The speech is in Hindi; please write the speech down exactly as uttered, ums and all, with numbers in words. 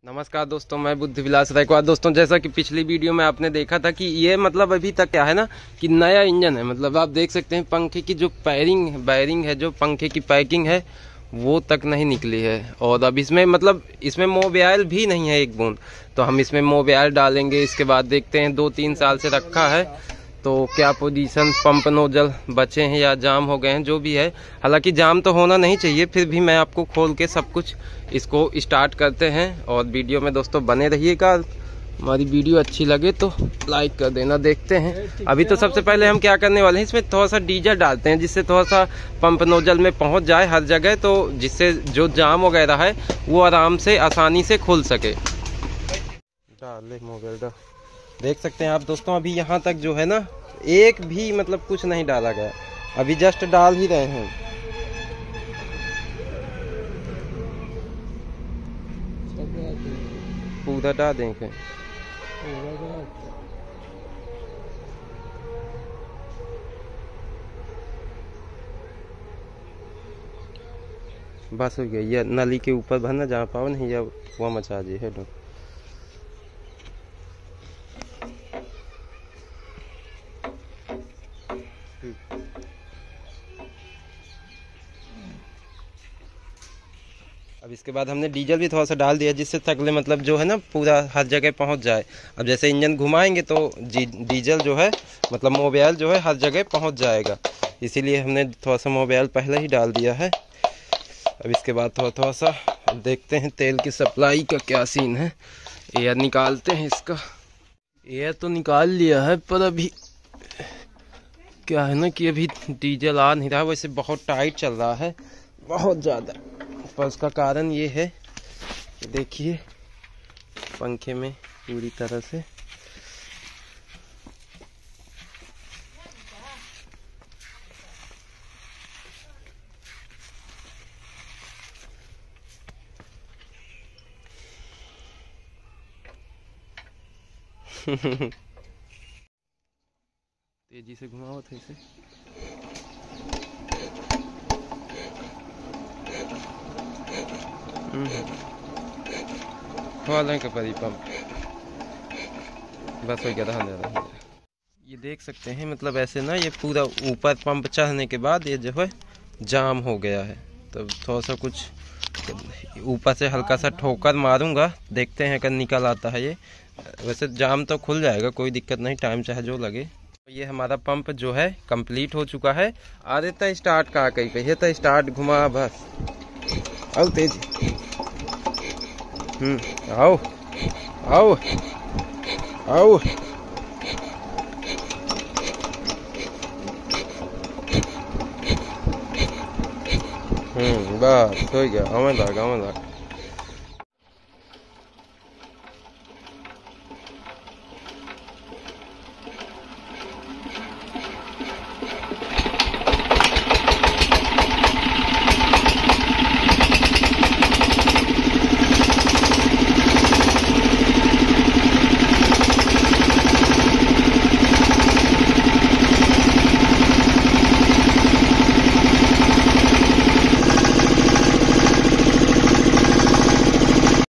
नमस्कार दोस्तों, मैं बुद्धि विलास रायकवार। दोस्तों, जैसा कि पिछली वीडियो में आपने देखा था कि ये मतलब अभी तक क्या है ना कि नया इंजन है। मतलब आप देख सकते हैं पंखे की जो पैरिंग बैरिंग है, जो पंखे की पैकिंग है वो तक नहीं निकली है। और अब इसमें मतलब इसमें मोबियाइल भी नहीं है एक बूंद। तो हम इसमें मोबियाइल डालेंगे, इसके बाद देखते हैं। दो तीन साल से रखा है तो क्या पोजीशन, पंप नोजल बचे हैं या जाम हो गए हैं, जो भी है। हालांकि जाम तो होना नहीं चाहिए, फिर भी मैं आपको खोल के सब कुछ इसको स्टार्ट करते हैं। और वीडियो में दोस्तों बने रहिएगा। हमारी वीडियो अच्छी लगे तो लाइक कर देना। देखते हैं। अभी तो सबसे पहले हम क्या करने वाले हैं, इसमें थोड़ा सा डीजल डालते हैं जिससे थोड़ा सा पंप नोजल में पहुंच जाए हर जगह, तो जिससे जो जाम वगैरह है वो आराम से आसानी से खुल सके। डाल मोबाइल डाल। देख सकते हैं आप दोस्तों, अभी यहाँ तक जो है ना एक भी मतलब कुछ नहीं डाला गया, अभी जस्ट डाल ही रहे हैं। पूरा डाल देंगे। बस हो गया। ये नली के ऊपर भरना जहाँ पाओ नहीं, या वो मचा जी है। अब इसके बाद हमने डीजल भी थोड़ा सा डाल दिया, जिससे तकले मतलब जो है ना पूरा हर जगह पहुंच जाए। अब जैसे इंजन घुमाएंगे तो डीजल जो है मतलब मोबियाइल जो है हर जगह पहुंच जाएगा, इसीलिए हमने थोड़ा सा मोबियाइल पहले ही डाल दिया है। अब इसके बाद थोड़ा थोड़ा सा देखते हैं तेल की सप्लाई का क्या सीन है। एयर निकालते हैं इसका। एयर तो निकाल लिया है, पर अभी क्या है ना कि अभी डीजल आ नहीं रहा। वैसे बहुत टाइट चल रहा है, बहुत ज़्यादा। पर उसका कारण ये है, देखिए पंखे में पूरी तरह से तेजी से घुमाओ थे इसे। खोलें के परी पंप बस हो गया। रहने रहने ये देख सकते हैं मतलब ऐसे ना ये पूरा ऊपर पंप चढ़ने के बाद ये जो है जाम हो गया है। तो थोड़ा सा कुछ ऊपर से हल्का सा ठोकर मारूंगा, देखते हैं अगर निकल आता है ये। वैसे जाम तो खुल जाएगा, कोई दिक्कत नहीं, टाइम चाहे जो लगे। ये हमारा पंप जो है कंप्लीट हो चुका है। आ देता स्टार्ट कहाँ कहीं कही तो स्टार्ट घुमा बस। आओ तेजी। हम्म आओ आओ आओ। हम्म बस हो गया। आवे लाग आवे लाग।